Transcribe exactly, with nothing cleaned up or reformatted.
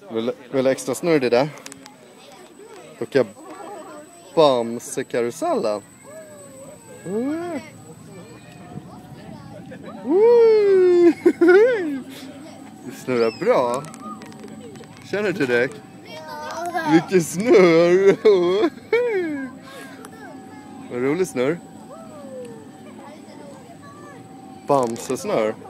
Vill vill du extra snurr det där? Då kan jag Bamse-karusellen. Uh. Uh. Det snurrar bra. Känner du det? Vilken snurr. Vad rolig snurr. Bamse-snurr.